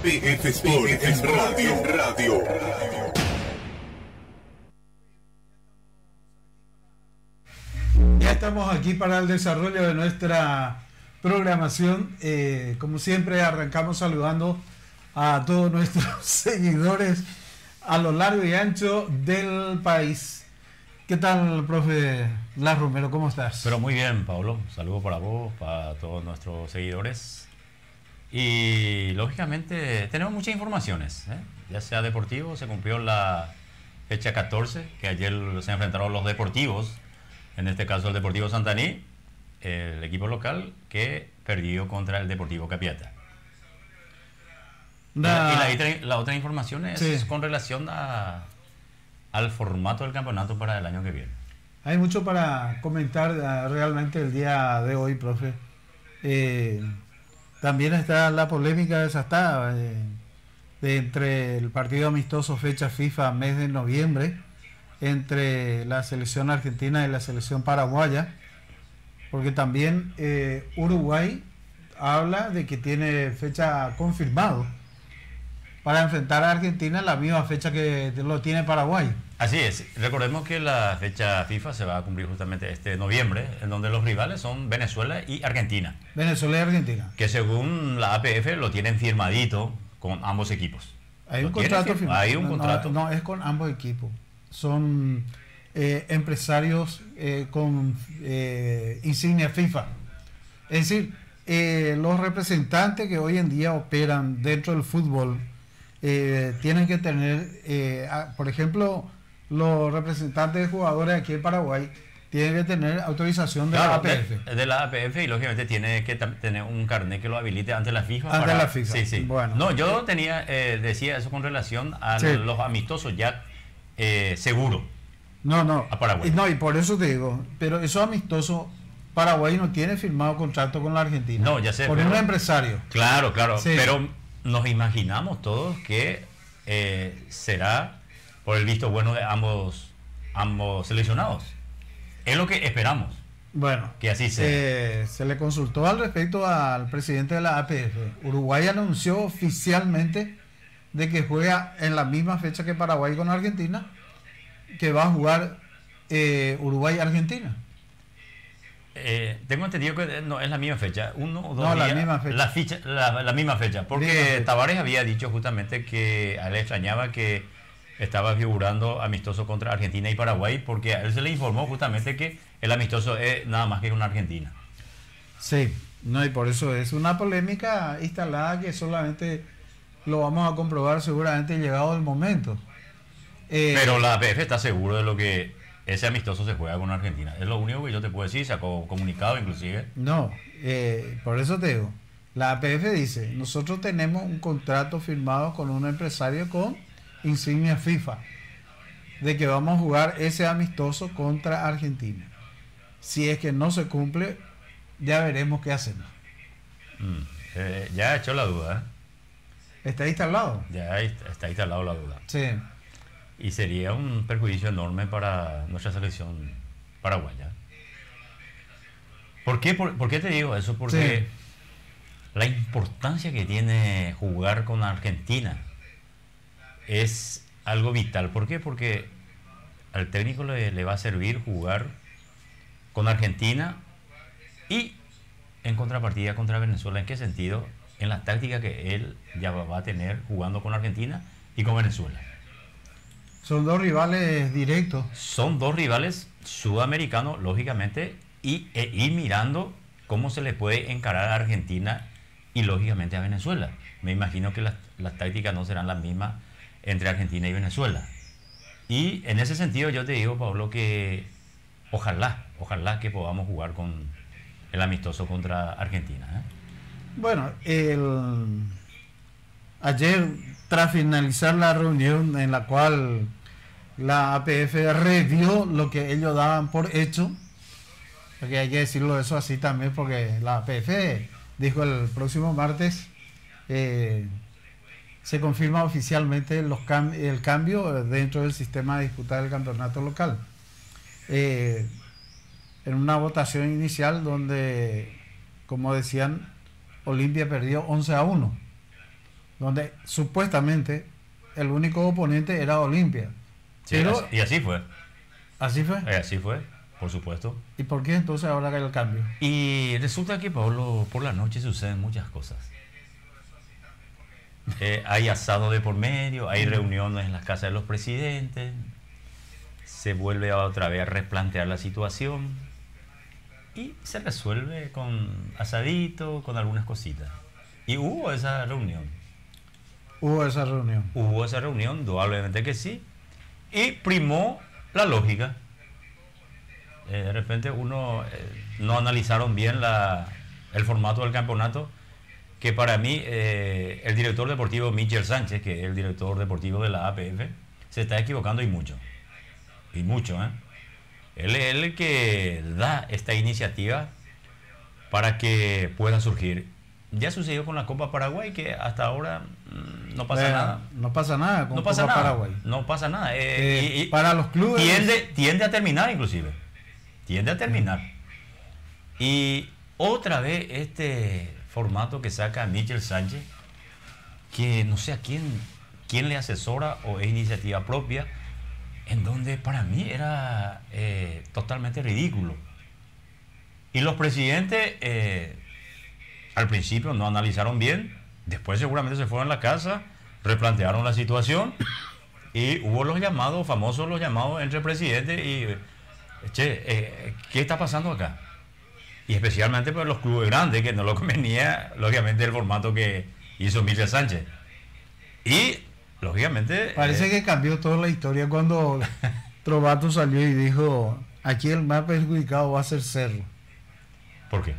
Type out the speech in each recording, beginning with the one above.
PF Sport en radio. Ya estamos aquí para el desarrollo de nuestra programación. Como siempre, arrancamos saludando a todos nuestros seguidores a lo largo y ancho del país. ¿Qué tal, profe Las Romero? ¿Cómo estás? Pero muy bien, Pablo. Saludos para vos, para todos nuestros seguidores. Y lógicamente tenemos muchas informaciones, ya sea deportivo. Se cumplió la fecha 14, que ayer se enfrentaron los deportivos, en este caso el Deportivo Santaní, el equipo local que perdió contra el Deportivo Capiatá. Y la otra información es con relación al formato del campeonato para el año que viene. Hay mucho para comentar realmente el día de hoy, profe. También está la polémica desatada entre el partido amistoso fecha FIFA mes de noviembre entre la selección argentina y la selección paraguaya, porque también Uruguay habla de que tiene fecha confirmado para enfrentar a Argentina en la misma fecha que lo tiene Paraguay. Así es, recordemos que la fecha FIFA se va a cumplir justamente este noviembre, en donde los rivales son Venezuela y Argentina. Venezuela y Argentina. Que según la APF lo tienen firmadito con ambos equipos. Hay un contrato firmado. Hay un contrato. No, es con ambos equipos. Son empresarios con insignia FIFA. Es decir, los representantes que hoy en día operan dentro del fútbol tienen que tener, por ejemplo, los representantes de jugadores aquí en Paraguay tienen que tener autorización de la APF. De la APF, y lógicamente tiene que tener un carnet que lo habilite ante la FIFA. Ante la FIFA. Sí, sí. Bueno. No, yo decía eso con relación a los amistosos ya seguro. No. A Paraguay. No, y por eso te digo, pero esos amistosos, Paraguay no tiene firmado contrato con la Argentina. No, ya sé. Por un empresario. Claro. Sí. Pero nos imaginamos todos que será por el visto bueno de ambos seleccionados. Es lo que esperamos. Bueno, que así sea. Se le consultó al respecto al presidente de la APF. Uruguay anunció oficialmente de que juega en la misma fecha que Paraguay con Argentina, que va a jugar Uruguay-Argentina. Tengo entendido que no es la misma fecha, la misma fecha. La misma fecha, porque Tavares había dicho justamente que a él le extrañaba que estaba figurando amistoso contra Argentina y Paraguay, porque a él se le informó justamente que el amistoso es nada más que con Argentina. Sí, no, y por eso es una polémica instalada que solamente lo vamos a comprobar seguramente llegado el momento. Pero la APF está seguro de lo que ese amistoso se juega con Argentina. Es lo único que yo te puedo decir, sacó comunicado inclusive. No, por eso te digo, la APF dice, nosotros tenemos un contrato firmado con un empresario con insignia FIFA, de que vamos a jugar ese amistoso contra Argentina. Si es que no se cumple, ya veremos qué hacemos. Ya ha hecho la duda. ¿Está instalado? Ya está instalado la duda. Sí. Y sería un perjuicio enorme para nuestra selección paraguaya. ¿Por qué te digo eso? Porque la importancia que tiene jugar con Argentina es algo vital. ¿Por qué? Porque al técnico le va a servir jugar con Argentina y en contrapartida contra Venezuela. ¿En qué sentido? En la táctica que él ya va a tener jugando con Argentina y con Venezuela. Son dos rivales directos. Son dos rivales sudamericanos, lógicamente, y ir mirando cómo se le puede encarar a Argentina y lógicamente a Venezuela. Me imagino que las tácticas no serán las mismas entre Argentina y Venezuela. Y en ese sentido yo te digo, Pablo, que ojalá que podamos jugar con el amistoso contra Argentina. Bueno, ayer, tras finalizar la reunión en la cual la APF revió lo que ellos daban por hecho, porque hay que decirlo eso así también, porque la APF dijo el próximo martes se confirma oficialmente el cambio dentro del sistema de disputa del campeonato local. En una votación inicial donde, como decían, Olimpia perdió 11-1, donde supuestamente el único oponente era Olimpia. Sí, Pero y así fue. así fue. Así fue, por supuesto. ¿Y por qué entonces ahora hay el cambio? Y resulta que, Pablo, por la noche suceden muchas cosas. Hay asado de por medio, hay reuniones en las casas de los presidentes, se vuelve otra vez a replantear la situación y se resuelve con asadito, con algunas cositas. Y hubo esa reunión. Hubo esa reunión. Hubo esa reunión, indudablemente que sí. Y primó la lógica. De repente no analizaron bien el formato del campeonato, que para mí el director deportivo Michel Sánchez, que es el director deportivo de la APF, se está equivocando y mucho. Y mucho, ¿eh? Él es el que da esta iniciativa para que pueda surgir. Ya sucedió con la Copa Paraguay, que hasta ahora no pasa nada. No pasa nada con No pasa Copa nada. Paraguay. No pasa nada. Y para los clubes tiende a terminar, inclusive. Tiende a terminar. Y otra vez este formato que saca Michel Sánchez, que no sé a quién le asesora o es iniciativa propia, en donde para mí era totalmente ridículo. Y los presidentes al principio no analizaron bien, después seguramente se fueron a la casa, replantearon la situación y hubo los llamados, famosos los llamados entre presidentes y, ¿qué está pasando acá? Y especialmente para los clubes grandes, que no lo convenía, lógicamente, el formato que hizo Michel Sánchez. Y, lógicamente... Parece que cambió toda la historia cuando Trovato salió y dijo, aquí el más perjudicado va a ser Cerro. ¿Por qué?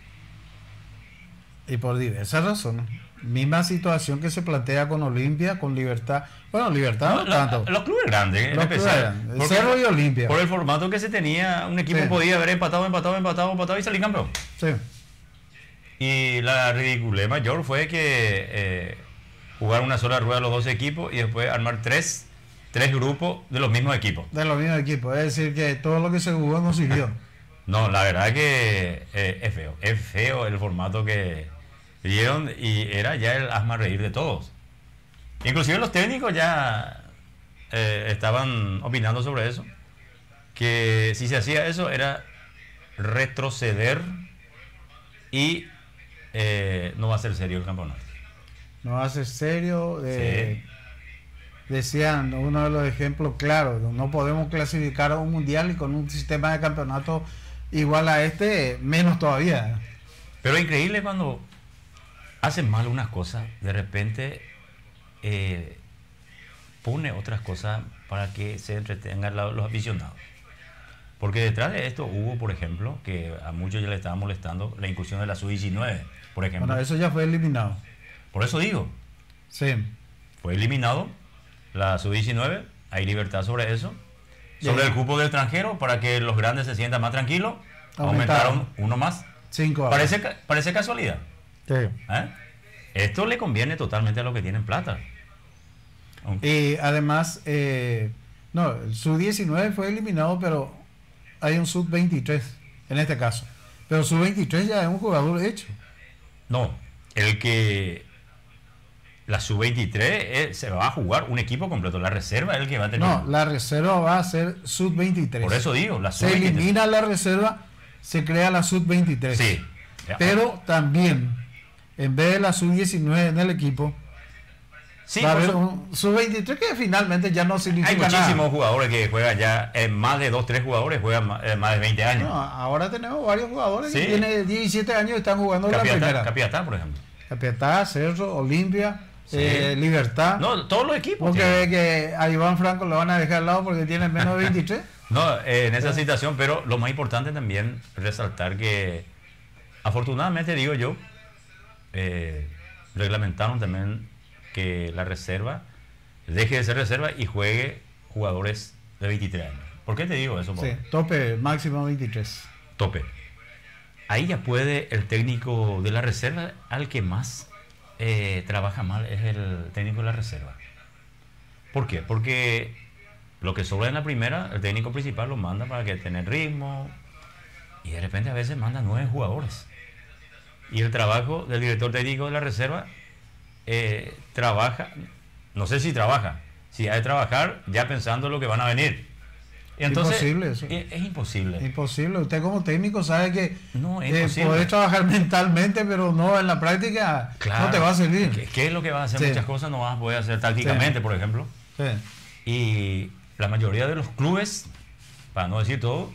Y por diversas razones. Misma situación que se plantea con Olimpia, con Libertad. Bueno, Libertad no tanto. Los clubes grandes, en Los clubes especial. grandes, Cerro y Olimpia. Por el formato que se tenía, un equipo Sí. podía haber empatado y salir campeón. Sí. Y la ridiculez mayor fue que jugar una sola rueda los dos equipos y después armar tres grupos de los mismos equipos. De los mismos equipos. Es decir, que todo lo que se jugó no sirvió. No, la verdad que es feo. Es feo el formato que dieron y era ya el hazme reír de todos. Inclusive los técnicos ya estaban opinando sobre eso. Que si se hacía eso era retroceder y no va a ser serio el campeonato. No va a ser serio. Sí. Decían, uno de los ejemplos claros, no podemos clasificar a un mundial y con un sistema de campeonato igual a este, menos todavía. Pero es increíble cuando hacen mal unas cosas, de repente pone otras cosas para que se entretengan los aficionados. Porque detrás de esto hubo, por ejemplo, que a muchos ya le estaba molestando la incursión de la Sub-19, por ejemplo. Bueno, eso ya fue eliminado. Por eso digo, Sí. fue eliminado la Sub-19, hay libertad sobre eso. Sobre el cupo del extranjero, para que los grandes se sientan más tranquilos, aumentaron uno más. 5 ahora. Parece casualidad. Sí. ¿Eh? Esto le conviene totalmente a los que tienen plata. Y además, no, el sub-19 fue eliminado, pero hay un sub-23 en este caso. Pero sub-23 ya es un jugador hecho. No, la sub-23 se va a jugar un equipo completo. La reserva es el que va a tener. No, la reserva va a ser sub-23. Por eso digo, la Se sub-23. elimina la reserva, se crea la sub-23. Sí. Pero también, en vez de la sub-19 en el equipo, Sí, va a por haber eso- un sub-23 que finalmente ya no significa hay nada. muchísimos jugadores que juegan ya, más de 2-3 jugadores juegan más de 20 años. No, ahora tenemos varios jugadores Sí. que tienen 17 años y están jugando en la primera. Capiatá, por ejemplo. Capiatá, Cerro, Olimpia, Sí. Libertad. No, todos los equipos. Porque tienen. ve que a Iván Franco lo van a dejar al lado porque tiene menos de 23. No, en esa situación, pero lo más importante también resaltar que, afortunadamente digo yo, reglamentaron también que la reserva deje de ser reserva y juegue jugadores de 23 años. ¿Por qué te digo eso, Pablo? Sí, tope máximo 23. Tope. Ahí ya puede el técnico de la reserva, al que más trabaja mal es el técnico de la reserva. ¿Por qué? Porque lo que sobra en la primera, el técnico principal lo manda para que tenga ritmo y de repente a veces manda 9 jugadores. Y el trabajo del director técnico de la reserva trabaja, no sé si trabaja, si ha de trabajar ya pensando lo que van a venir. Entonces, imposible eso. Es imposible. Imposible. Usted como técnico sabe que No, es imposible. podés trabajar mentalmente, pero no en la práctica, Claro. no te va a servir. ¿Qué es lo que vas a hacer? Sí. Muchas cosas no vas a poder hacer tácticamente, Sí. por ejemplo. Sí. Y la mayoría de los clubes, para no decir todo,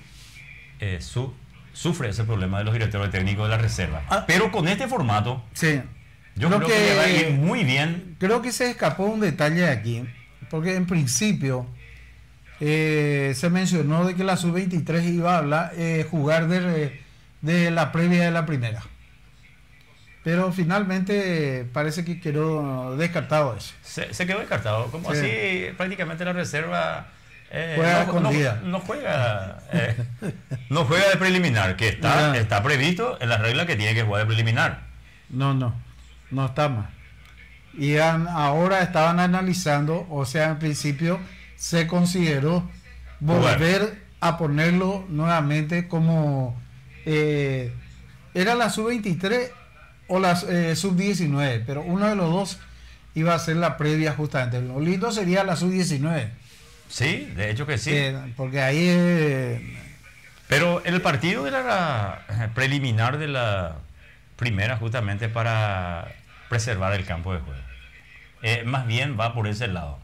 sufre ese problema de los directores técnicos de la reserva. Ah. Pero con este formato, Sí. yo creo que le va a ir muy bien. Creo que se escapó un detalle aquí, porque en principio se mencionó de que la sub-23 iba a jugar de la previa de la primera. Pero finalmente parece que quedó descartado eso. Se quedó descartado. Como Sí. así prácticamente la reserva Juega escondida. no juega de preliminar, que Ah. está previsto en las reglas que tiene que jugar de preliminar. No está mal. Y ahora estaban analizando, o sea, en principio se consideró volver a ponerlo nuevamente como era la sub-23 o la sub-19, pero uno de los dos iba a ser la previa justamente. Lo lindo sería la sub-19. Sí, de hecho que sí. Porque ahí Pero el partido de la preliminar de la primera justamente para preservar el campo de juego. Más bien va por ese lado.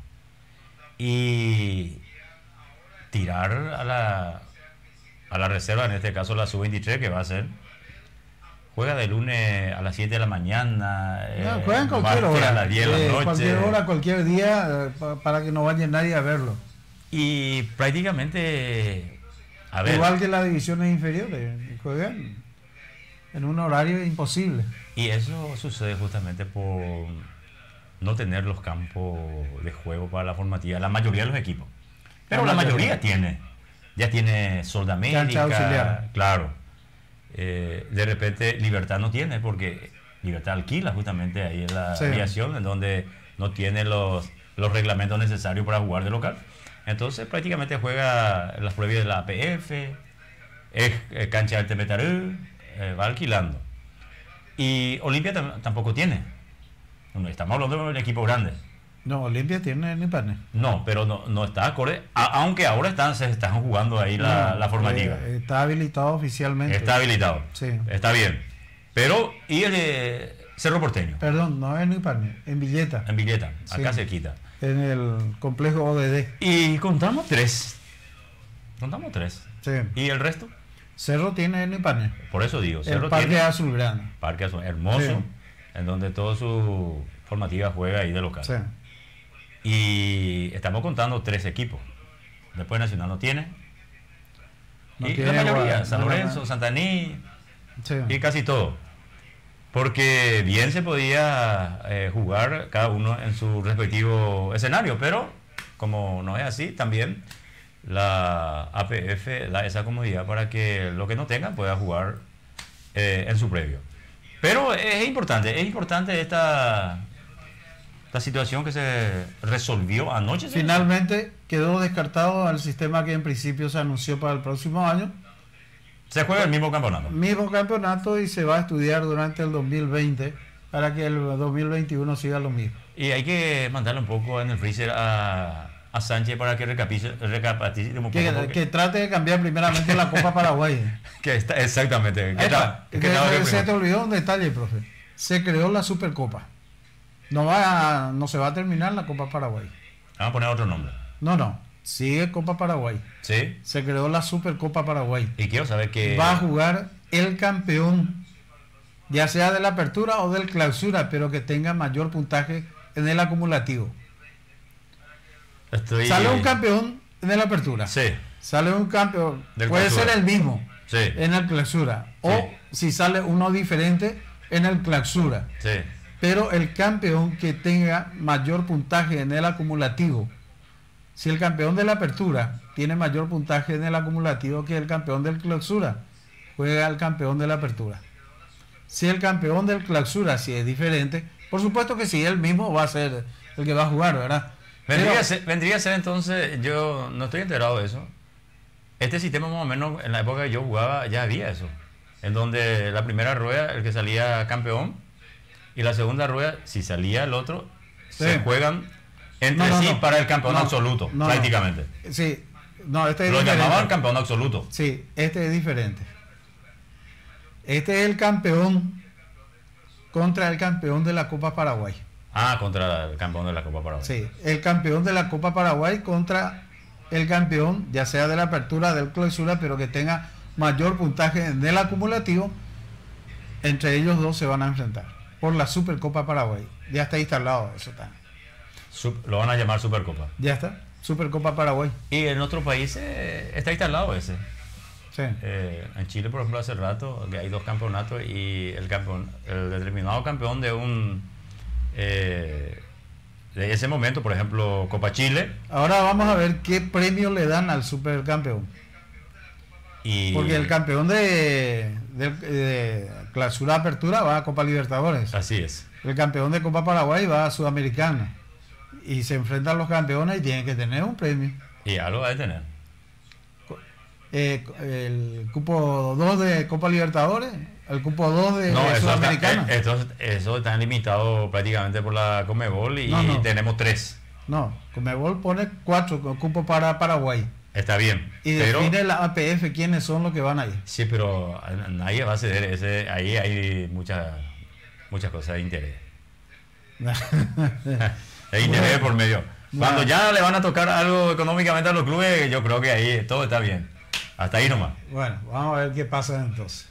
Y tirar a la reserva, en este caso la sub-23, que va a ser, juega de lunes a las 7 de la mañana, juegan cualquier martes hora, a las 10 de la noche. cualquier hora, cualquier día, para que no vaya nadie a verlo. Y prácticamente, a ver, Igual que las divisiones inferiores, juegan en un horario imposible. y eso sucede justamente por no tener los campos de juego para la formativa, la mayoría de los equipos. Pero la mayoría ya tiene Sol de Cancha auxiliar. América, claro. De repente Libertad no tiene, porque Libertad alquila justamente ahí en la Sí. aviación, en donde no tiene los reglamentos necesarios para jugar de local. Entonces prácticamente juega en las previas de la APF, cancha del Temetarú, va alquilando. Y Olimpia tampoco tiene. Estamos hablando de un equipo grande. No, Olimpia tiene ni pane. No, pero no está acorde, aunque ahora se están jugando ahí la formativa. Está habilitado oficialmente. Está habilitado. Sí. Está bien. Pero, y el de Cerro Porteño, Perdón, no es ni pane, en Villeta, en Villeta, acá Sí. cerquita. en el complejo ODD. Y contamos tres. Sí. ¿Y el resto? Cerro tiene ni pane. Por eso digo, El Cerro Parque tiene Azulgrana. Parque Azul, hermoso, Sí. en donde toda su formativa juega ahí de local. Sí. Y estamos contando 3 equipos. Después Nacional no tiene. No y tiene la mayoría, igual, San no, Lorenzo, no. Santaní Sí. y casi todo. Porque bien se podía jugar cada uno en su respectivo escenario, pero como no es así, también la APF da esa comodidad para que lo que no tengan pueda jugar en su previo. Pero es importante esta situación que se resolvió anoche. Finalmente quedó descartado al sistema que en principio se anunció para el próximo año. Se juega el mismo campeonato. Mismo campeonato, y se va a estudiar durante el 2020 para que el 2021 siga lo mismo. Y hay que mandarle un poco en el freezer a Sánchez para que recapacite un poco. Que trate de cambiar primeramente la Copa Paraguay. Que está, exactamente. Se te olvidó un detalle, profe. Se creó la Supercopa. No se va a terminar la Copa Paraguay. Vamos a poner otro nombre. No. Sigue Copa Paraguay. ¿Sí? Se creó la Supercopa Paraguay. Y quiero saber que... Va a jugar el campeón, ya sea de la apertura o del clausura, pero que tenga mayor puntaje en el acumulativo. Sale un campeón en el apertura. Sí. Sale un campeón. Del Puede clausura. ser el mismo Sí. en el clausura. Sí. O si sale uno diferente en el clausura. Sí. Pero el campeón que tenga mayor puntaje en el acumulativo. Si el campeón de la apertura tiene mayor puntaje en el acumulativo que el campeón del clausura, juega el campeón de la apertura. Si el campeón del clausura, si es diferente, por supuesto que si él mismo va a ser el que va a jugar, ¿verdad? Vendría a ser entonces, yo no estoy enterado de eso. Este sistema más o menos en la época que yo jugaba ya había eso. En donde la primera rueda, el que salía campeón, y la segunda rueda, si salía el otro, Sí. se juegan entre sí para el campeón absoluto, no, prácticamente. Sí, no, este es Lo diferente. llamaban campeón absoluto. Sí, este es diferente. Este es el campeón contra el campeón de la Copa Paraguay. Ah, contra el campeón de la Copa Paraguay. Sí, el campeón de la Copa Paraguay contra el campeón, ya sea de la apertura, del clausura, pero que tenga mayor puntaje en el acumulativo. Entre ellos dos se van a enfrentar por la Supercopa Paraguay. Ya está instalado eso también. Lo van a llamar Supercopa. Ya está, Supercopa Paraguay. Y en otro país está instalado ese. Sí. En Chile, por ejemplo, hace rato que hay 2 campeonatos y el determinado campeón de un de ese momento, por ejemplo, Copa Chile. Ahora vamos a ver qué premio le dan al supercampeón. Porque el campeón de clausura apertura va a Copa Libertadores. Así es. El campeón de Copa Paraguay va a Sudamericana. Y se enfrentan los campeones y tienen que tener un premio. Y ya lo va a tener. El cupo 2 de Copa Libertadores, el cupo 2 de Sudamericana. Eso está limitado prácticamente por la Conmebol y tenemos 3. No, Conmebol pone 4 cupos para Paraguay. Está bien. Y define la APF quiénes son los que van ahí. Sí, pero nadie va a ceder ese. Ahí hay muchas cosas de interés. De interés por medio. Cuando ya le van a tocar algo económicamente a los clubes, yo creo que ahí todo está bien. Hasta ahí nomás. Bueno, vamos a ver qué pasa entonces.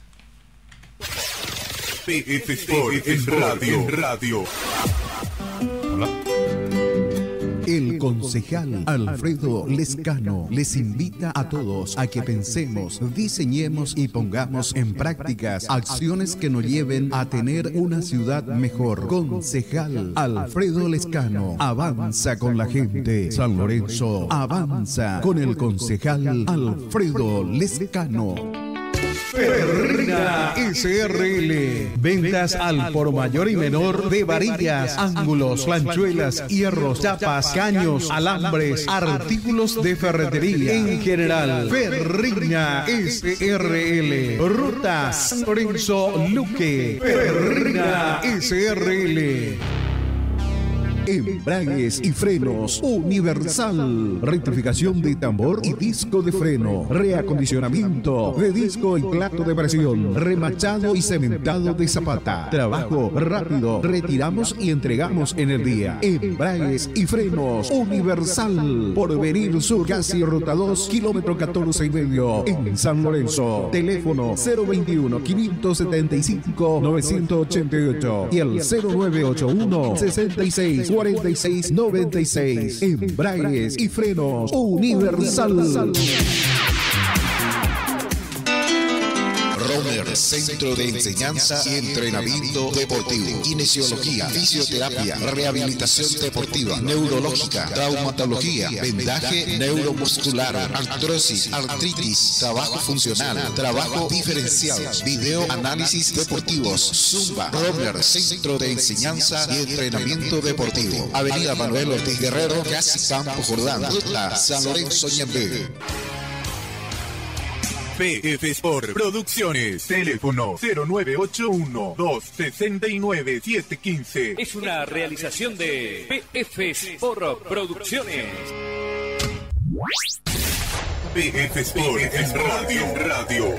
PF Sport en radio. Hola. El concejal Alfredo Lescano les invita a todos a que pensemos, diseñemos y pongamos en prácticas acciones que nos lleven a tener una ciudad mejor. Concejal Alfredo Lescano avanza con la gente. San Lorenzo avanza con el concejal Alfredo Lescano. Ferrina SRL. Ventas al por mayor y menor de varillas, ángulos, planchuelas, hierros, chapas, caños, alambres, artículos de ferretería en general. Ferrina SRL. Ruta San Lorenzo Luque. Ferrina SRL. Embragues y frenos Universal. Rectificación de tambor y disco de freno. Reacondicionamiento de disco y plato de presión. Remachado y cementado de zapata. Trabajo rápido. Retiramos y entregamos en el día. Embragues y frenos Universal. Porvenir Sur, casi ruta 2, kilómetro 14,5 en San Lorenzo. Teléfono 021 575 988 y el 0981 66 46 96. Embragues y frenos Universal. Romer, Centro de Enseñanza y Entrenamiento Deportivo. Kinesiología, fisioterapia, rehabilitación deportiva, neurológica, traumatología, vendaje neuromuscular, artrosis, artritis, trabajo funcional, trabajo diferencial, video análisis deportivos, Zumba. Romer, Centro de Enseñanza y Entrenamiento Deportivo. Avenida Manuel Ortiz Guerrero, casi Campo Jordán, Ruta San Lorenzo Ñembe. PF Sport Producciones. Teléfono 0981-269-715. Es una realización de PF Sport Producciones. PF Sport en radio.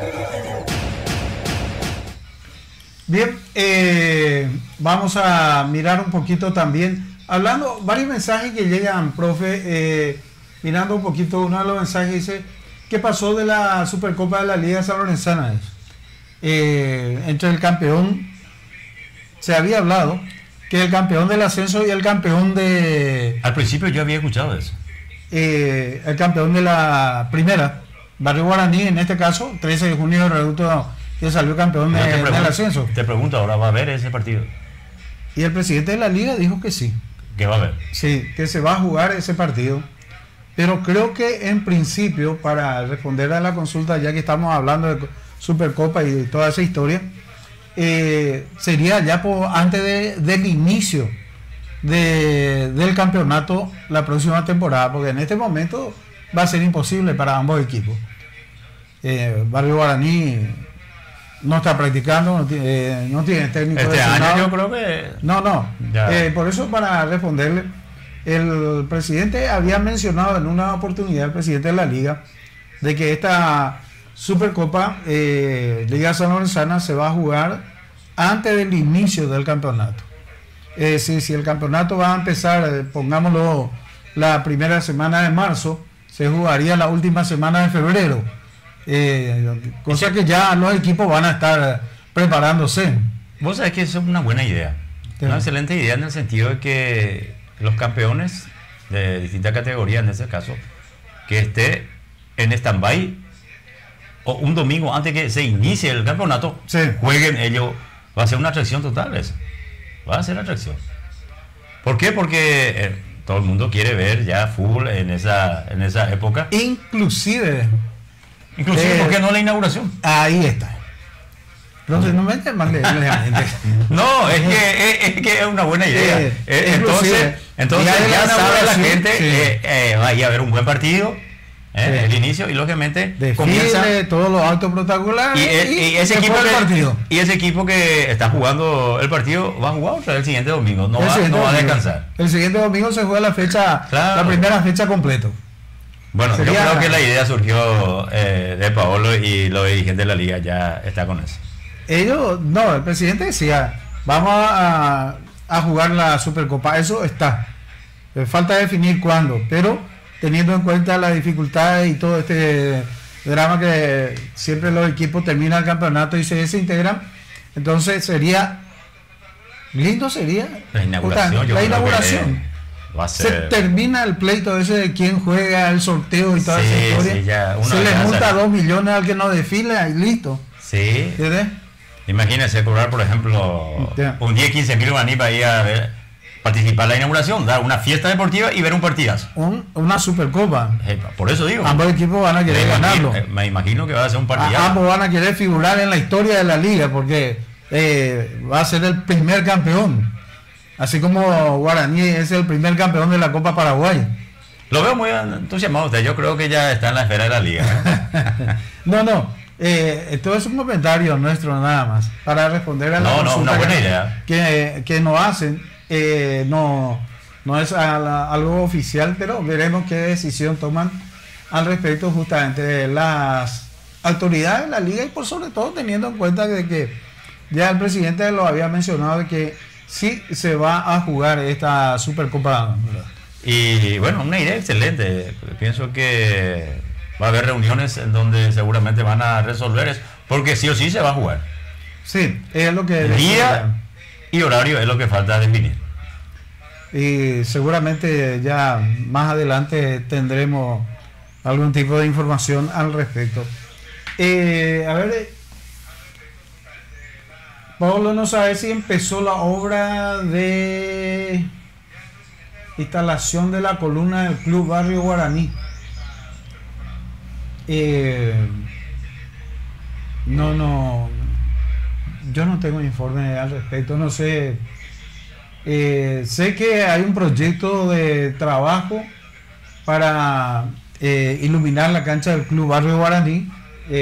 Bien, vamos a mirar un poquito también, hablando, varios mensajes que llegan, profe, mirando un poquito, uno de los mensajes dice, ¿qué pasó de la Supercopa de la Liga Sanlorenzana? Entre el campeón, se había hablado que el campeón del ascenso y el campeón de... Al principio yo había escuchado eso. El campeón de la primera, Barrio Guaraní, en este caso, 13 de junio, el Reducto que salió campeón del ascenso. Te pregunto, ¿ahora va a haber ese partido? Y el presidente de la liga dijo que sí. ¿Qué va a haber? Sí, que se va a jugar ese partido. Pero creo que en principio, para responder a la consulta, ya que estamos hablando de Supercopa y de toda esa historia, sería ya antes del inicio del campeonato la próxima temporada, porque en este momento va a ser imposible para ambos equipos. Barrio Guaraní no está practicando, no tiene técnico. Este designado. año yo creo que... No. Ya. Por eso, para responderle, el presidente había mencionado en una oportunidad, el presidente de la liga, de que esta Supercopa Liga Sanlorenzana se va a jugar antes del inicio del campeonato. Si el campeonato va a empezar, pongámoslo, la primera semana de marzo, se jugaría la última semana de febrero. Cosa que ya los equipos van a estar preparándose. Vos sabés que eso es una buena idea. Sí. Una excelente idea en el sentido de que los campeones de distintas categorías, en ese caso, que esté en stand-by o un domingo antes que se inicie el campeonato, Sí. jueguen ellos. Va a ser una atracción total eso. Va a ser atracción. ¿Por qué? Porque todo el mundo quiere ver ya fútbol en esa época. Inclusive, ¿Por qué no la inauguración? ahí está. Entonces, no me mande. No, es que es una buena idea. Inclusive, Entonces día de la ya sabe la inauguración, gente sí. que va a ir a ver un buen partido, Sí. el inicio, y lógicamente comienza. Desfile, todos los actos protocolares Y ese después equipo del partido. y ese equipo que está jugando el partido va a jugar otra vez el siguiente domingo, no va a domingo. descansar. El siguiente domingo se juega la fecha, Claro. la primera fecha completo. Bueno, Sería- yo creo que la idea surgió de Paolo y los dirigentes de la liga ya está con eso. El presidente decía, vamos a jugar la Supercopa, eso está. Falta definir cuándo, pero teniendo en cuenta las dificultades y todo este drama que siempre los equipos terminan el campeonato y se desintegran, entonces lindo sería La inauguración, yo la creo inauguración. que va a Se ser. termina el pleito ese de quién juega, el sorteo y toda Sí, esa historia. sí, ya, una se le vez multa hace- 2 millones al que no desfila y listo. Sí. ¿Entiendes? Imagínense cobrar, por ejemplo, Ya. un 10, 15 mil guaraní para ir a participar en la inauguración, dar una fiesta deportiva y ver un partidazo. Una Supercopa. Por eso digo. Ambos equipos van a querer ganarlo. Me imagino que va a ser un partidazo. Ambos van a querer figurar en la historia de la liga porque va a ser el primer campeón. Así como Guaraní es el primer campeón de la Copa Paraguay. Lo veo muy entusiasmado usted. Yo creo que ya está en la esfera de la liga. No. Esto es un comentario nuestro nada más para responder a la No, consulta una buena idea. que nos hacen. No es algo oficial, pero veremos qué decisión toman al respecto justamente de las autoridades de la liga y por sobre todo teniendo en cuenta de que ya el presidente lo había mencionado de que sí se va a jugar esta Supercopa, ¿verdad? Y bueno, una idea excelente. Pienso que va a haber reuniones en donde seguramente van a resolver eso, porque sí o sí se va a jugar. Sí, es lo que Día y horario es lo que falta definir. y seguramente ya más adelante tendremos algún tipo de información al respecto. A ver, Pablo no sabe si empezó la obra de instalación de la columna del Club Barrio Guaraní. Yo no tengo informe al respecto, no sé. Sé que hay un proyecto de trabajo para iluminar la cancha del Club Barrio Guaraní.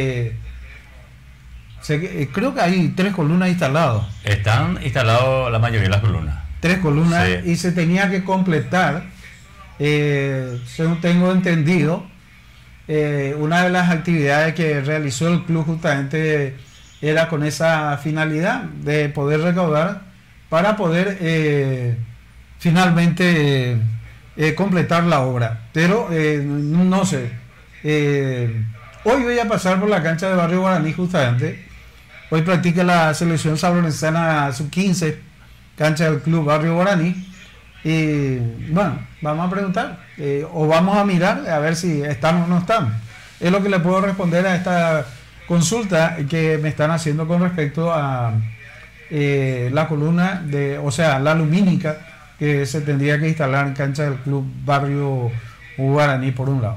Creo que hay 3 columnas instaladas. Están instalados la mayoría de las columnas. 3 columnas, Sí. y se tenía que completar, según tengo entendido, una de las actividades que realizó el club justamente era con esa finalidad de poder recaudar para poder finalmente completar la obra. Pero no sé, hoy voy a pasar por la cancha de Barrio Guaraní justamente. Hoy practica la selección sanlorenzana sub-15, cancha del Club Barrio Guaraní. Y bueno, vamos a preguntar o vamos a mirar a ver si están o no están. Es lo que le puedo responder a esta consulta que me están haciendo con respecto a la columna la lumínica que se tendría que instalar en cancha del Club Barrio Guaraní por un lado.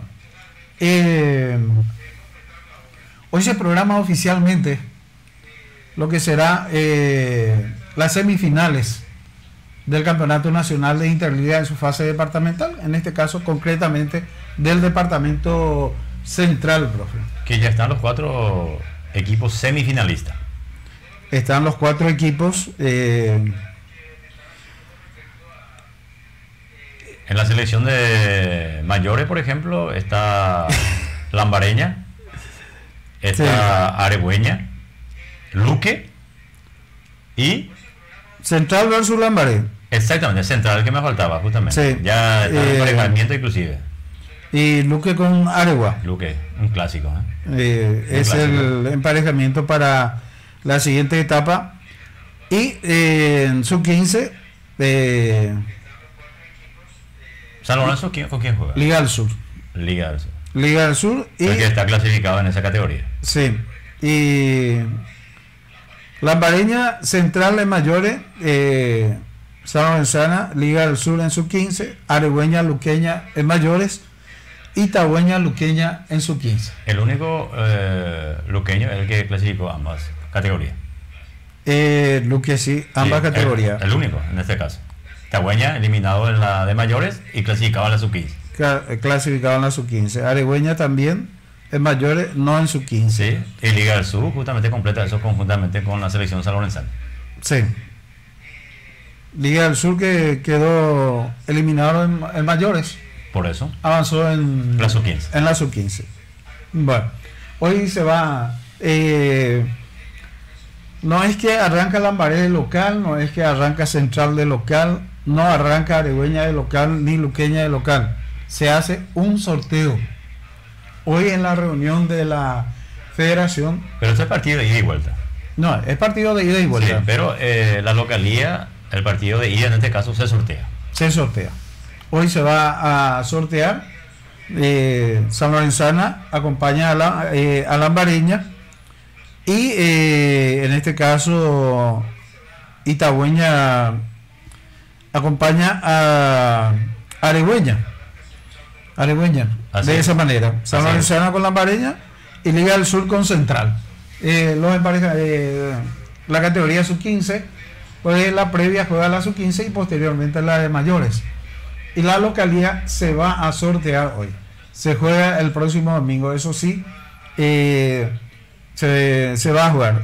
Hoy se programa oficialmente lo que será las semifinales del Campeonato Nacional de Interliga en su fase departamental, en este caso concretamente del Departamento Central, profe. Que ya están los 4 equipos semifinalistas. están los 4 equipos. En la selección de mayores, por ejemplo, está Lambareña, está Aregüeña, Luque y... Central versus Lambaré. Exactamente, Central, que me faltaba justamente. Sí. Ya está en emparejamiento inclusive. Y Luque con Aregua. Luque, un clásico. Es clásico. el emparejamiento para la siguiente etapa. Y en sub-15, San Lorenzo, ¿con quién juega? Liga del Sur. Liga del Sur. Liga del Sur. Y, El que está clasificado en esa categoría. sí. Y Lambareña, Central en mayores, San Lorenzana, Liga del Sur en sub-15, Aregüeña, Luqueña en mayores, Itagüeña, Luqueña en sub-15. El único luqueño es el que clasificó ambas categorías. Luque sí, ambas Sí, categorías. El único, en este caso. Tagüeña eliminado en la de mayores y clasificado en la sub-15. Clasificado en la sub-15. Aregüeña también en mayores, no en sub-15. Sí, y Liga del Sur justamente completa eso conjuntamente con la selección salorenzana. Sí. Liga del Sur que quedó eliminado en mayores, Por eso, avanzó en la sub-15. En la sub-15. Bueno, hoy se va. No es que arranca Lambaré de local, no es que arranca Central de local, no arranca Aregüeña de local ni Luqueña de local. Se hace un sorteo. Hoy en la reunión de la federación. Pero este es partido de ida y vuelta. No, es partido de ida y Sí, vuelta. pero la localía, el partido de ida en este caso se sortea. Se sortea. Hoy se va a sortear. San Lorenzana acompaña a Lambareña. Y en este caso Itagüeña acompaña a Aregüeña. Así De es. esa manera. San Así es. Lorenzana con Lambareña y Liga del Sur con Central. Los empareja, la categoría sub-15, pues la previa juega la sub-15 y posteriormente la de mayores. Y la localidad se va a sortear hoy. Se juega el próximo domingo, eso sí. Se va a jugar.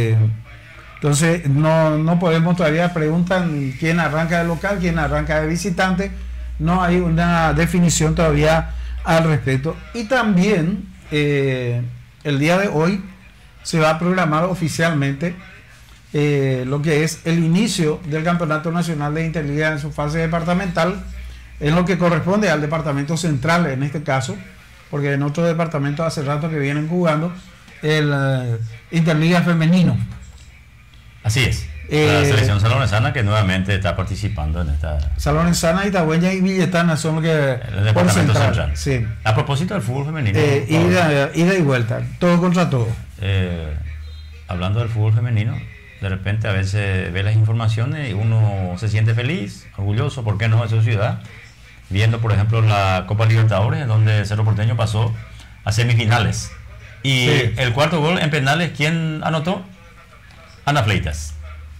Entonces no podemos todavía preguntan quién arranca de local, quién arranca de visitante. No hay una definición todavía al respecto. Y también el día de hoy se va a programar oficialmente lo que es el inicio del Campeonato Nacional de Interliga en su fase departamental, en lo que corresponde al departamento central en este caso, porque en otros departamentos hace rato que vienen jugando el Interliga femenino. Así es. La selección salorenzana que nuevamente está participando en esta... San Lorenzana, Itagüeña y Villetana son los que... El departamento central. Sí. A propósito del fútbol femenino. Ida y vuelta, todo contra todo. Hablando del fútbol femenino, de repente a veces ve las informaciones y uno se siente feliz, orgulloso, ¿por qué no?, de su ciudad, viendo por ejemplo la Copa Libertadores, en donde Cerro Porteño pasó a semifinales. Y Sí. el cuarto gol en penales, ¿quién anotó? Ana Fleitas,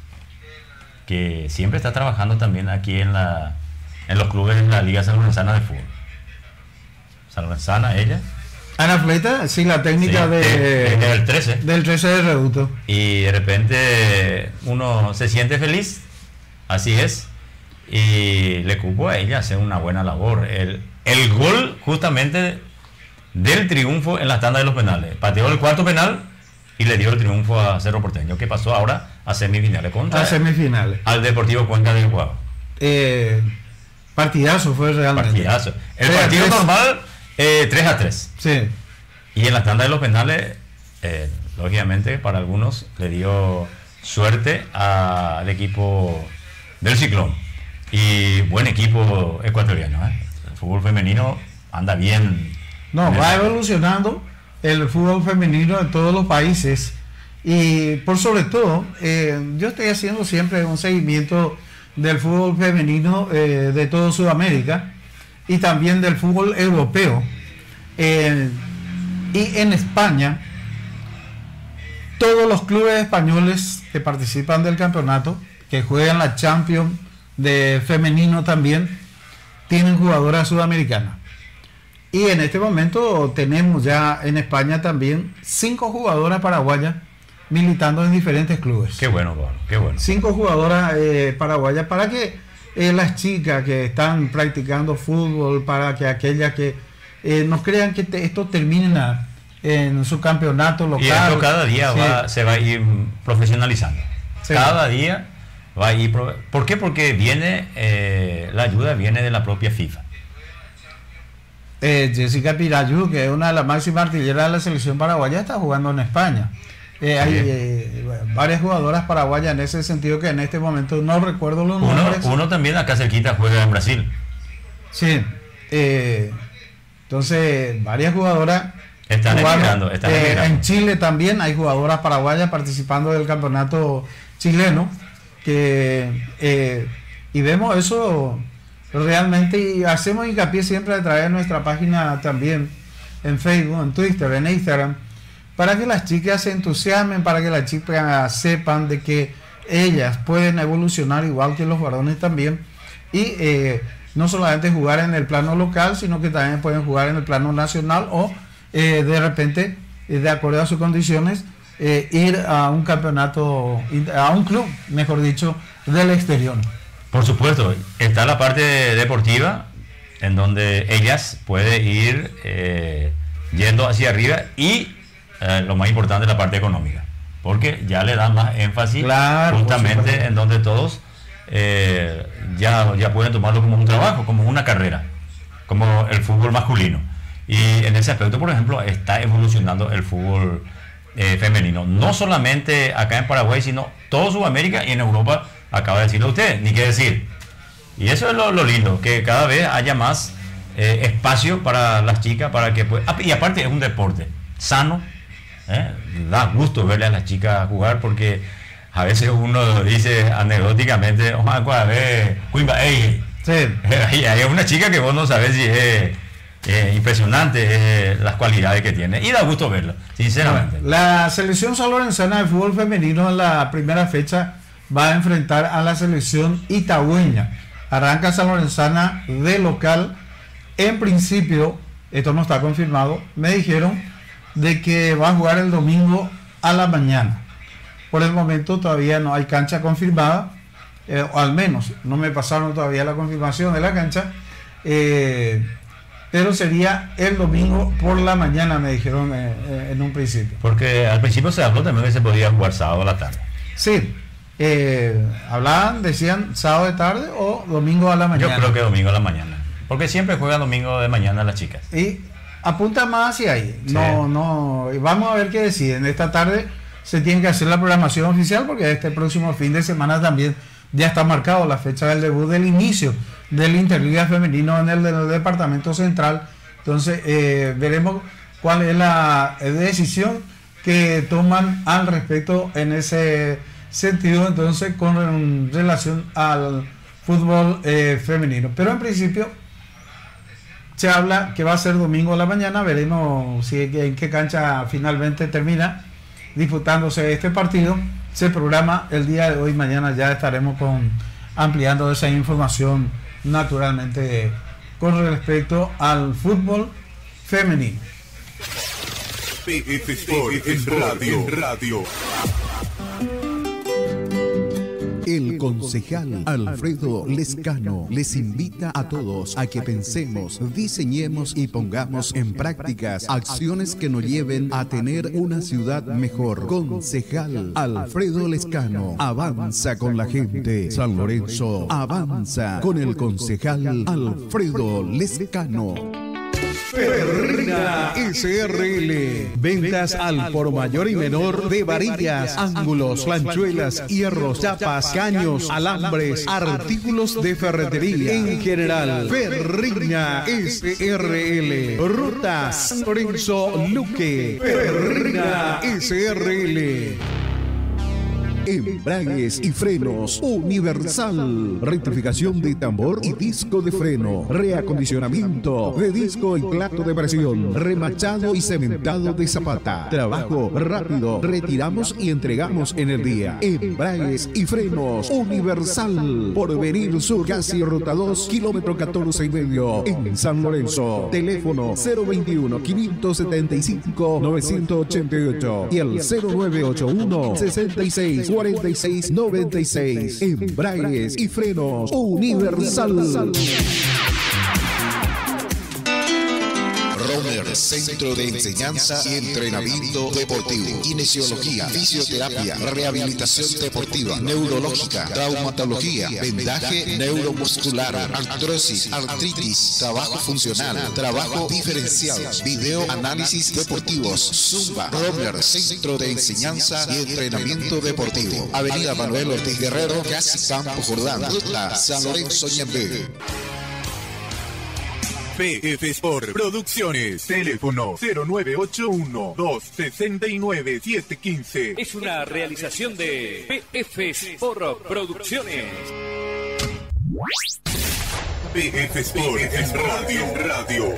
que siempre está trabajando también aquí en los clubes de la Liga Salorenzana de Fútbol. Salorenzana, ella. Ana Fleta, sí, la técnica Sí, del 13. del 13 de Reducto. Y de repente uno se siente feliz, así es, y le cupo a ella hacer una buena labor. El gol justamente del triunfo en la tanda de los penales. Pateó el cuarto penal y le dio el triunfo a Cerro Porteño, que pasó ahora a semifinales contra A semifinales. al Deportivo Cuenca del Guau. Partidazo fue realmente. Partidazo. El 3-3. partido normal, 3-3. Sí. Y en la tanda de los penales, lógicamente, para algunos le dio suerte al equipo del Ciclón. Y buen equipo ecuatoriano. El fútbol femenino anda bien. No, va evolucionando el fútbol femenino en todos los países. Y por sobre todo, yo estoy haciendo siempre un seguimiento del fútbol femenino de toda Sudamérica y también del fútbol europeo. Y en España, todos los clubes españoles que participan del campeonato, que juegan la Champions de femenino también, tienen jugadoras sudamericanas. Y en este momento tenemos ya en España también 5 jugadoras paraguayas militando en diferentes clubes. Qué bueno, Pablo, qué bueno. 5 jugadoras paraguayas para que las chicas que están practicando fútbol, para que aquellas que no crean que esto termina en su campeonato local. Y esto cada día se va a ir profesionalizando. Sí. Cada día va a ir. ¿Por qué? Porque viene la ayuda viene de la propia FIFA. Jessica Pirayú, que es una de las máximas artilleras de la selección paraguaya, está jugando en España. Hay varias jugadoras paraguayas en ese sentido, que en este momento no recuerdo los nombres. Uno también acá cerquita juega en Brasil. Sí. Entonces, varias jugadoras están emigrando. En Chile también hay jugadoras paraguayas participando del campeonato chileno, y vemos eso realmente, y hacemos hincapié siempre a través de nuestra página también en Facebook, en Twitter, en Instagram, para que las chicas se entusiasmen, para que las chicas sepan de que ellas pueden evolucionar igual que los varones también, y no solamente jugar en el plano local, sino que también pueden jugar en el plano nacional, o de repente, de acuerdo a sus condiciones, ir a un campeonato, a un club, mejor dicho, del exterior. Por supuesto, está la parte deportiva, en donde ellas pueden ir yendo hacia arriba, y lo más importante es la parte económica, porque ya le dan más énfasis, claro, justamente en donde todos ya pueden tomarlo como un trabajo, como una carrera, como el fútbol masculino. Y en ese aspecto, por ejemplo, está evolucionando el fútbol femenino, no solamente acá en Paraguay, sino todo Sudamérica y en Europa. Acaba de decirlo usted, ni qué decir. Y eso es lo lindo, que cada vez haya más espacio para las chicas, para que y aparte es un deporte sano, da gusto verle a las chicas jugar, porque a veces uno dice anecdóticamente, a ver, hay una chica que vos no sabés si es impresionante las cualidades que tiene, y da gusto verlo, sinceramente. La selección salorenzana de fútbol femenino en la primera fecha va a enfrentar a la selección itagüeña. Arranca Salorenzana de local. En principio, esto no está confirmado, me dijeron de que va a jugar el domingo a la mañana. Por el momento todavía no hay cancha confirmada, o al menos no me pasaron todavía la confirmación de la cancha, pero sería el domingo por la mañana, me dijeron en un principio. Porque al principio se habló también que se podía jugar sábado a la tarde. Sí. Decían sábado de tarde o domingo a la mañana. Yo creo que domingo a la mañana, porque siempre juegan domingo de mañana las chicas. Y apunta más hacia ahí. Sí. No, vamos a ver qué deciden. Esta tarde se tiene que hacer la programación oficial, porque este próximo fin de semana también ya está marcado la fecha del debut, del inicio del Interliga femenino en el departamento central. Entonces veremos cuál es la decisión que toman al respecto en ese sentido, entonces, con relación al fútbol femenino. Pero en principio se habla que va a ser domingo a la mañana. Veremos en qué cancha finalmente termina disputándose este partido. Se programa el día de hoy. Mañana ya estaremos ampliando esa información, naturalmente, con respecto al fútbol femenino. PF Sport en radio. El concejal Alfredo Lescano les invita a todos a que pensemos, diseñemos y pongamos en prácticas acciones que nos lleven a tener una ciudad mejor. Concejal Alfredo Lescano, avanza con la gente. San Lorenzo avanza con el concejal Alfredo Lescano. Ferrina SRL. Ventas al por mayor y menor de varillas, ángulos, planchuelas, hierros, chapas, caños, alambres, artículos de ferretería en general. Ferrina SRL. Ruta San Lorenzo Luque. Ferrina SRL. Embragues y frenos Universal. Rectificación de tambor y disco de freno. Reacondicionamiento de disco y plato de presión. Remachado y cementado de zapata. Trabajo rápido. Retiramos y entregamos en el día. Embragues y frenos Universal. Porvenir Sur, casi ruta 2, kilómetro 14 y medio. En San Lorenzo. Teléfono 021 575 988 y el 0981 66 46 96. Embragues y frenos Universal. Romer, Centro de Enseñanza y Entrenamiento Deportivo. Kinesiología, fisioterapia, rehabilitación deportiva, neurológica, traumatología, vendaje neuromuscular, artrosis, artritis, trabajo funcional, trabajo diferencial, video análisis deportivos, Zumba. Romer, Centro de Enseñanza y Entrenamiento Deportivo. Avenida Manuel Ortiz Guerrero, casi Campo Jordán, Ruta San Lorenzo Ñembe. PF Sport Producciones. Teléfono 0981-269-715. Es una realización de PF Sport Producciones. PF Sport en radio.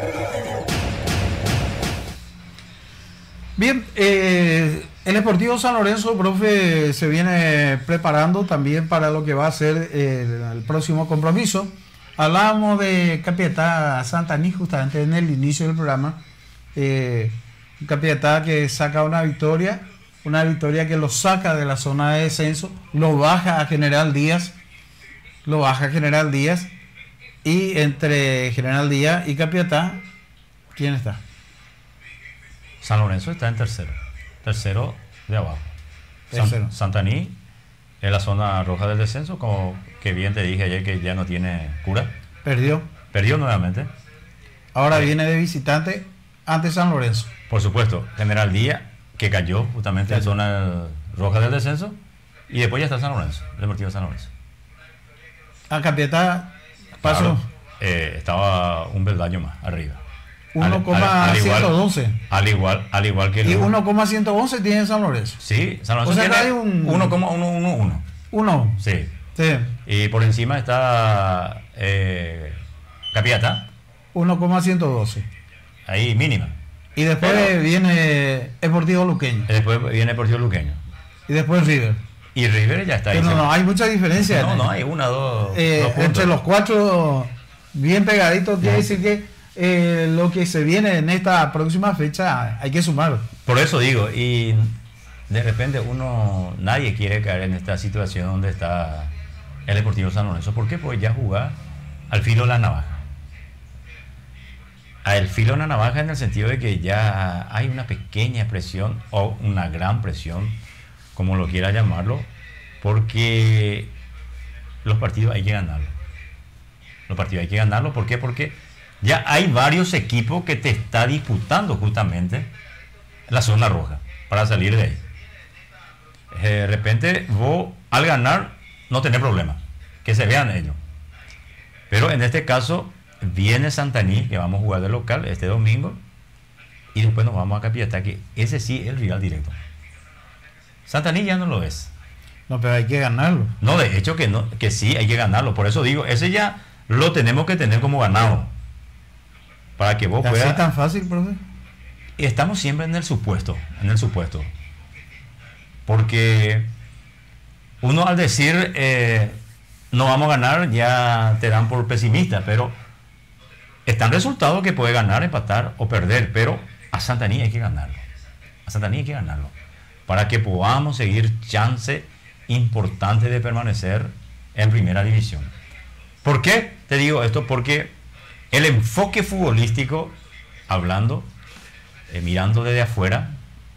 Bien, el Sportivo San Lorenzo, profe, se viene preparando también para lo que va a ser el próximo compromiso. Hablábamos de Capiatá Santaní justamente en el inicio del programa. Capiatá que saca una victoria que lo saca de la zona de descenso, lo baja a General Díaz, y entre General Díaz y Capiatá, ¿quién está? San Lorenzo está en tercero de abajo. Santaní en la zona roja del descenso, como que bien te dije ayer que ya no tiene cura. Perdió nuevamente. Ahora viene de visitante ante San Lorenzo. Por supuesto, General Díaz, que cayó justamente en zona roja del descenso, y después ya está San Lorenzo, el Deportivo San Lorenzo. A Capiatá pasó. Claro, estaba un peldaño más arriba. 1,112. Al igual que el... Y 1,111 tiene San Lorenzo. Sí, San Lorenzo, o sea, tiene hay un 1,111. Uno. Sí. Sí. Y por encima está Capiatá. 1,112. Ahí mínima. Y después viene Deportivo Luqueño. Después viene Deportivo Luqueño. Y después River. Y River ya está ahí. Pero no, hay mucha diferencia. No, hay una, dos. Entre los cuatro bien pegaditos, quiere decir que lo que se viene en esta próxima fecha hay que sumarlo. Por eso digo, y de repente nadie quiere caer en esta situación donde está el Deportivo San Lorenzo. ¿Por qué? Pues ya jugar al filo de la navaja. Al filo de la navaja en el sentido de que ya hay una pequeña presión o una gran presión, como lo quiera llamarlo, porque los partidos hay que ganarlos. ¿Por qué? Porque ya hay varios equipos que te está disputando justamente la zona roja para salir de ahí. De repente vos al ganar no tenés problema, que se vean ellos. Pero en este caso viene Santaní, que vamos a jugar de local este domingo, y después nos vamos a Capiatá, que ese sí es el rival directo. Santaní ya no lo es. No, pero hay que ganarlo. No, de hecho que sí hay que ganarlo. Por eso digo, ese ya lo tenemos que tener como ganado. Para que vos puedas... ¿Es tan fácil, profe? Estamos siempre en el supuesto. Porque uno al decir no vamos a ganar ya te dan por pesimista, pero están resultados que puede ganar, empatar o perder, pero a Santaní hay que ganarlo. Para que podamos seguir chance importante de permanecer en primera división. ¿Por qué te digo esto? Porque el enfoque futbolístico, hablando, mirando desde afuera,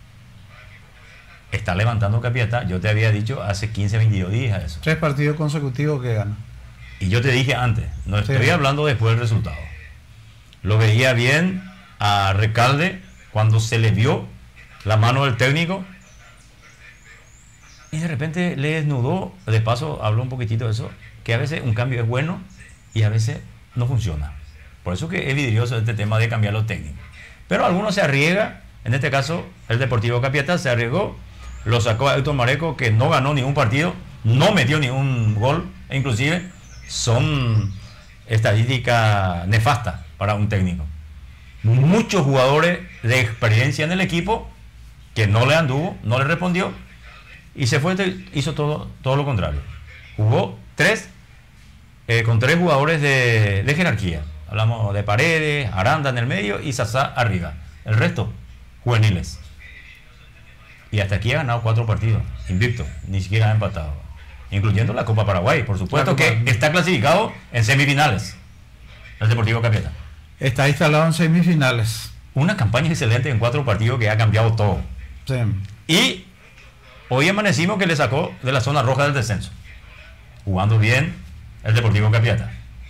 está levantando Capiatá. Yo te había dicho hace 15, 22 días eso. 3 partidos consecutivos que gana. Y yo te dije antes, no estoy hablando después del resultado. Lo veía bien a Recalde cuando se le vio la mano del técnico y de repente le desnudó. De paso habló un poquitito de eso, que a veces un cambio es bueno y a veces no funciona. Por eso que es vidrioso este tema de cambiar los técnicos. Pero algunos se arriesgan, en este caso el Deportivo Capiatá se arriesgó lo sacó a Héctor Mareco, que no ganó ningún partido, no metió ningún gol, e inclusive son estadísticas nefastas para un técnico. Muchos jugadores de experiencia en el equipo que no le anduvo, no le respondió, y se fue, hizo todo lo contrario. Jugó con 3 jugadores de jerarquía. Hablamos de Paredes, Aranda en el medio y Sasá arriba. El resto, juveniles. Y hasta aquí ha ganado 4 partidos, invicto, ni siquiera ha empatado. Incluyendo la Copa Paraguay, por supuesto, que está clasificado en semifinales. El Deportivo Capiatá. Está instalado en semifinales. Una campaña excelente en 4 partidos que ha cambiado todo. Sí. Y hoy amanecimos que le sacó de la zona roja del descenso. Jugando bien el Deportivo Capiatá.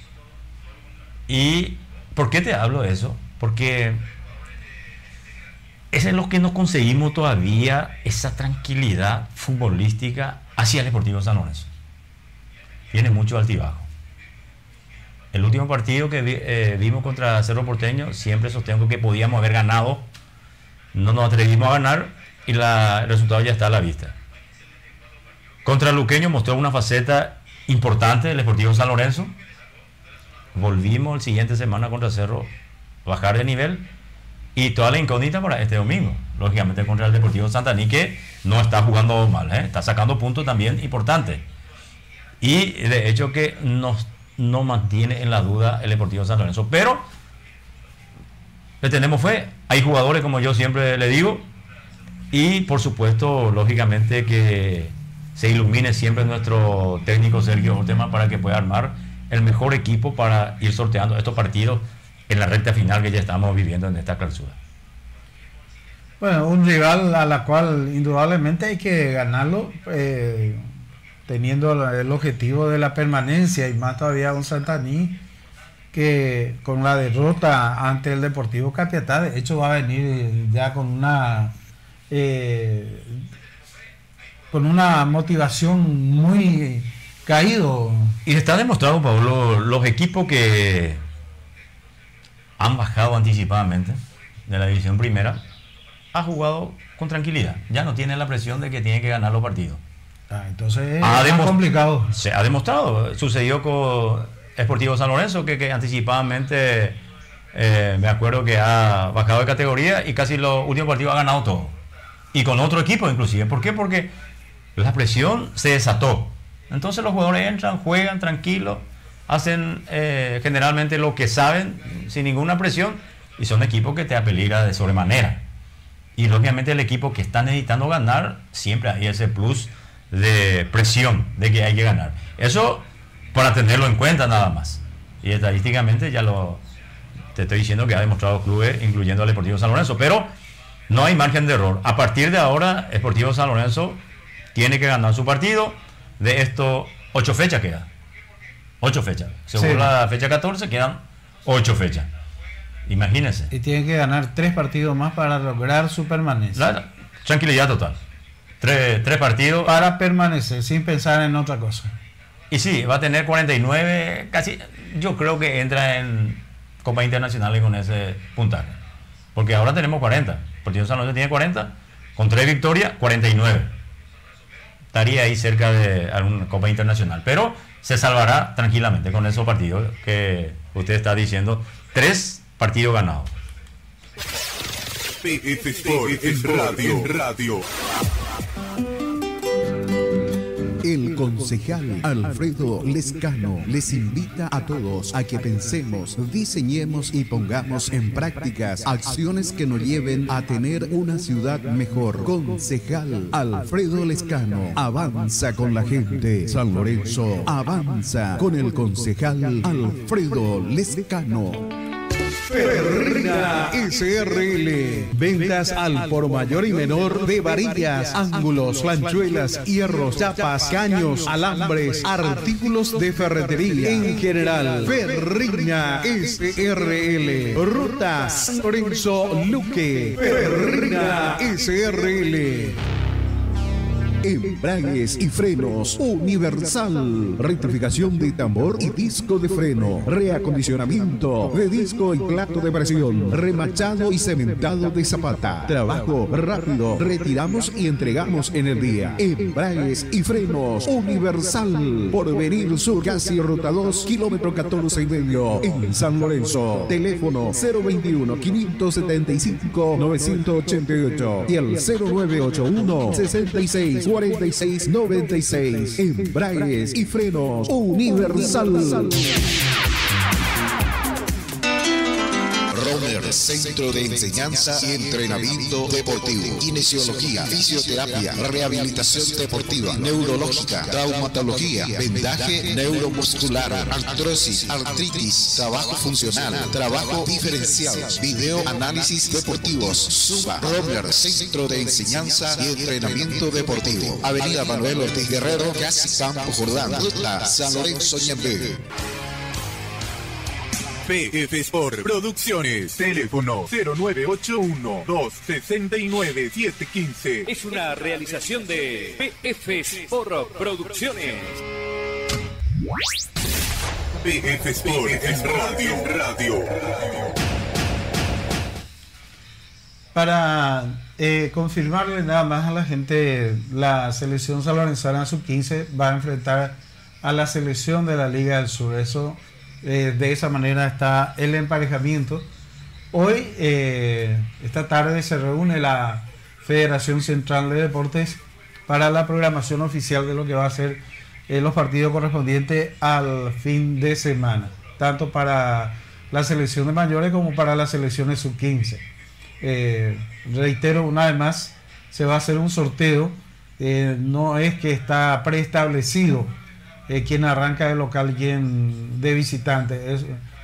¿Y por qué te hablo de eso? Porque es en lo que no conseguimos todavía esa tranquilidad futbolística hacia el Deportivo San Lorenzo. Tiene mucho altibajo. El último partido que vimos contra Cerro Porteño, siempre sostengo que podíamos haber ganado, no nos atrevimos a ganar y el resultado ya está a la vista. Contra Luqueño mostró una faceta importante del Deportivo San Lorenzo. Volvimos la siguiente semana contra Cerro bajar de nivel y toda la incógnita para este domingo, lógicamente contra el Deportivo Santaní, que no está jugando mal, está sacando puntos también importantes, y de hecho que no mantiene en la duda el Deportivo San Lorenzo, pero le tenemos fe. Hay jugadores, como yo siempre le digo, y por supuesto, lógicamente, que se ilumine siempre nuestro técnico Sergio Ortema para que pueda armar el mejor equipo para ir sorteando estos partidos en la recta final que ya estamos viviendo en esta clausura. Bueno, un rival a la cual indudablemente hay que ganarlo, teniendo el objetivo de la permanencia, y más todavía un Santaní que con la derrota ante el Deportivo Capiatá, de hecho va a venir ya con una motivación muy caído. Y está demostrado, Pablo, los equipos que han bajado anticipadamente de la división primera, ha jugado con tranquilidad. Ya no tiene la presión de que tiene que ganar los partidos. Entonces es complicado. Se ha demostrado. Sucedió con Sportivo San Lorenzo, que anticipadamente me acuerdo que ha bajado de categoría y casi los últimos partidos ha ganado todo. Y con otro equipo inclusive. ¿Por qué? Porque la presión se desató. Entonces los jugadores entran, juegan tranquilos, hacen generalmente lo que saben sin ninguna presión, y son equipos que te apeligan de sobremanera. Y lógicamente el equipo que está necesitando ganar, siempre hay ese plus de presión de que hay que ganar. Eso para tenerlo en cuenta nada más. Y estadísticamente te estoy diciendo que ha demostrado clubes, incluyendo al Deportivo San Lorenzo, pero no hay margen de error. A partir de ahora, Deportivo San Lorenzo tiene que ganar su partido. De estos 8 fechas quedan. 8 fechas. Según la fecha 14 quedan 8 fechas. Imagínense. Y tiene que ganar 3 partidos más para lograr su permanencia. Tranquilidad total. 3 partidos. Para permanecer, sin pensar en otra cosa. Y sí, va a tener 49, casi. Yo creo que entra en Copa Internacional con ese puntaje. Porque ahora tenemos 40. Deportivo San Lorenzo tiene 40. Con 3 victorias, 49. Estaría ahí cerca de alguna Copa Internacional. Pero se salvará tranquilamente con esos partidos que usted está diciendo. 3 partidos ganados. PF Sport en radio. El concejal Alfredo Lescano les invita a todos a que pensemos, diseñemos y pongamos en prácticas acciones que nos lleven a tener una ciudad mejor. Concejal Alfredo Lescano, avanza con la gente. San Lorenzo avanza con el concejal Alfredo Lescano. Ferrina SRL. Ventas al por mayor y menor de varillas, ángulos, planchuelas, hierros, chapas, caños, alambres, artículos de ferretería en general. Ferrina SRL. Ruta San Lorenzo Luque. Ferrina SRL. Embragues y frenos Universal. Rectificación de tambor y disco de freno. Reacondicionamiento de disco y plato de presión. Remachado y cementado de zapata. Trabajo rápido. Retiramos y entregamos en el día. Embragues y frenos Universal. Porvenir Sur, casi ruta 2, kilómetro 14 y medio. En San Lorenzo. Teléfono 021 575 988 y el 0981 66 46 96. Embragues y frenos Universal. Romer, Centro de Enseñanza y Entrenamiento Deportivo. Kinesiología, fisioterapia, rehabilitación deportiva, neurológica, traumatología, vendaje neuromuscular, artrosis, artritis, trabajo funcional, trabajo diferencial, video análisis deportivos. Suba. Romer, Centro de Enseñanza y Entrenamiento Deportivo. Avenida Manuel Ortiz Guerrero, casi Campo Jordán, Ruta San Lorenzo Ñembe. PF Sport Producciones. Teléfono 0981-269-715. Es una realización de PF Sport Producciones. PF Sport en radio. Para confirmarle nada más a la gente, la selección salorenzana sub-15 va a enfrentar a la selección de la Liga del Sur. Eso, de esa manera está el emparejamiento. Hoy, esta tarde, se reúne la Federación Central de Deportes para la programación oficial de lo que va a ser los partidos correspondientes al fin de semana, tanto para la selección de mayores como para las selecciones sub-15. Reitero una vez más, se va a hacer un sorteo, no es que está preestablecido quién arranca de local y quién de visitante.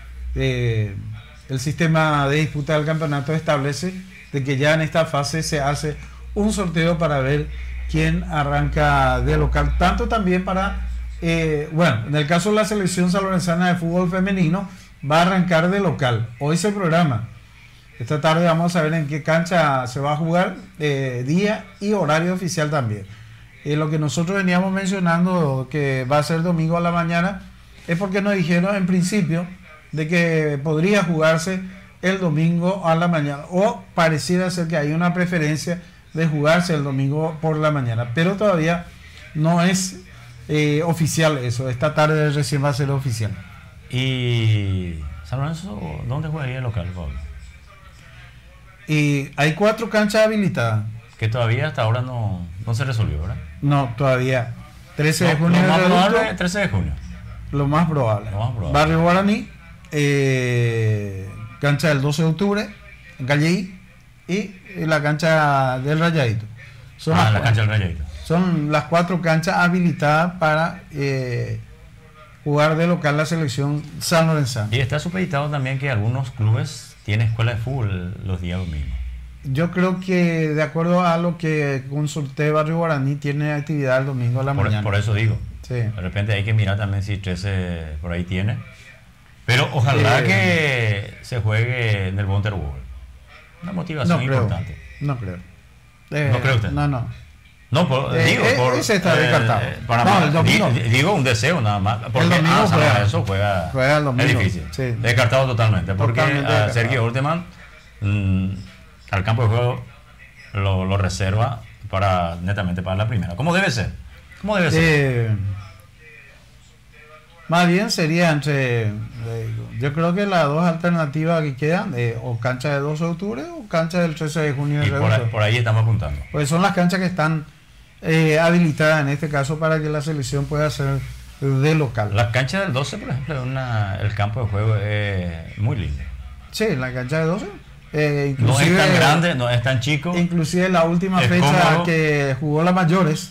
El sistema de disputa del campeonato establece de que ya en esta fase se hace un sorteo para ver quién arranca de local, tanto también para en el caso de la selección salorenzana de fútbol femenino va a arrancar de local. Hoy se programa. Esta tarde vamos a ver en qué cancha se va a jugar, día y horario oficial también. Lo que nosotros veníamos mencionando, que va a ser domingo a la mañana, es porque nos dijeron en principio de que podría jugarse el domingo a la mañana, o pareciera ser que hay una preferencia de jugarse el domingo por la mañana, pero todavía no es oficial eso. Esta tarde recién va a ser oficial. ¿Y San Lorenzo dónde jugaría el local, Pablo? Y hay 4 canchas habilitadas. Que todavía hasta ahora no se resolvió, ¿verdad? No, todavía. 13 de junio. Lo más probable es 13 de junio. Lo más probable. Barrio Guaraní, cancha del 12 de octubre, en Calleí, y la cancha del Rayadito. La cancha del Rayadito. Son las 4 canchas habilitadas para jugar de local la selección sanlorenzana. Y está supeditado también que algunos clubes tienen escuela de fútbol los días domingos. Yo creo que, de acuerdo a lo que consulté, Barrio Guaraní tiene actividad el domingo a la mañana. Por eso digo. Sí. De repente hay que mirar también si 13 por ahí tiene. Pero ojalá que se juegue en el Wonderwall. Una motivación importante. No creo. ¿No cree usted? No. No, digo, ese está descartado. El domingo. Digo un deseo nada más. Porque el domingo eso juega el domingo. Es difícil. Sí. Descartado totalmente. Porque a Sergio Orteman al campo de juego lo reserva netamente para la primera. ¿Cómo debe ser? Más bien sería entre, yo creo que las dos alternativas que quedan, o cancha de 12 de octubre o cancha del 13 de junio. Y por ahí estamos apuntando. Pues son las canchas que están habilitadas en este caso para que la selección pueda ser de local. Las canchas del 12, por ejemplo, el campo de juego es muy lindo. Sí, la cancha de 12. No es tan grande, no es tan chico. Inclusive la última fecha cómodo. Que jugó las mayores,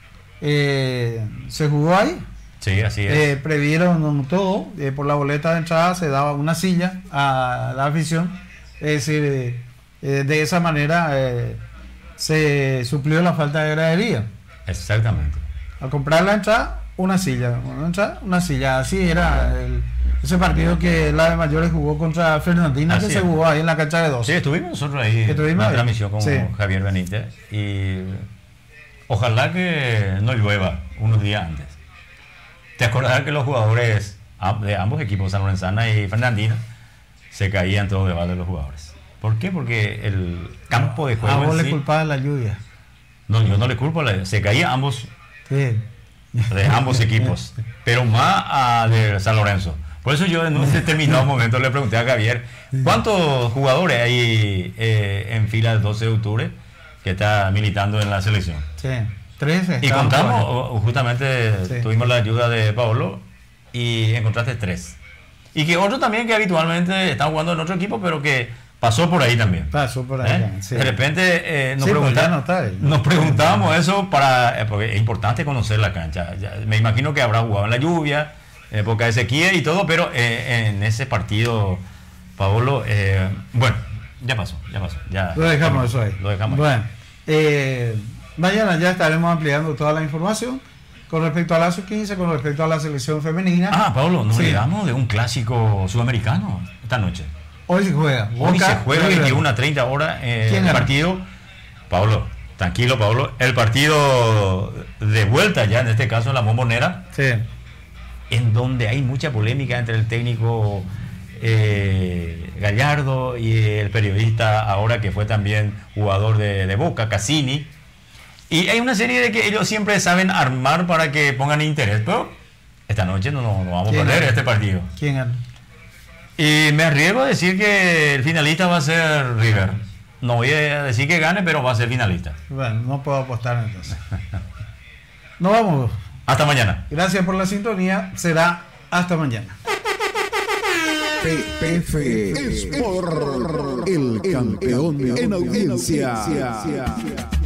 se jugó ahí. Sí, así es. Previeron todo, por la boleta de entrada se daba una silla a la afición. Es decir, de esa manera se suplió la falta de gradería. Exactamente. Al comprar la entrada, una silla. Así era ese partido que la de mayores jugó contra Fernandina, así que se jugó ahí en la cancha de 12. Sí, estuvimos nosotros ahí en la transmisión con Javier Benítez. Y Ojalá que no llueva unos días antes. ¿Te acordás que los jugadores de ambos equipos, San Lorenzana y Fernandina, se caían todos de balde los jugadores? ¿Por qué? Porque el campo de juego. ¿A vos en le sí, culpabas la lluvia? No, yo no le culpo, se caían ambos, Sí. de ambos equipos, pero más a de San Lorenzo. Por eso yo en un determinado momento le pregunté a Javier, ¿cuántos jugadores hay en fila del 12 de octubre que está militando en la selección? Sí. 13. Y contamos, justamente Sí. tuvimos la ayuda de Paolo y encontraste 3. Y que otro también que habitualmente está jugando en otro equipo, pero que pasó por ahí también. Pasó por ahí. Sí. De repente Sí, pues ya no está ahí. nos preguntábamos eso porque es importante conocer la cancha. Me imagino que habrá jugado en la lluvia, en época de sequía y todo, pero en ese partido, Paolo, bueno, ya pasó. Ya, Lo dejamos eso ahí. Lo dejamos ahí. Bueno, mañana ya estaremos ampliando toda la información con respecto a la sub-15, con respecto a la selección femenina. Pablo, nos Sí. olvidamos de un clásico sudamericano esta noche. Hoy se juega. Hoy Boca, se juega River. 21:30 horas ¿Quién el gana? partido. Pablo, tranquilo, Pablo. El partido de vuelta ya, en este caso, la Bombonera, Sí. en donde hay mucha polémica entre el técnico Gallardo y el periodista ahora que fue también jugador de Boca, Cassini. Y hay una serie de que ellos siempre saben armar para que pongan interés, pero esta noche no vamos a ¿Quién perder gana? este partido. ¿Quién gana? Y me arriesgo a decir que el finalista va a ser River. No voy a decir que gane, pero va a ser finalista. Bueno, no puedo apostar entonces. Nos vamos. Hasta mañana. Gracias por la sintonía. Será hasta mañana. PPF Sport, el campeón en audiencia.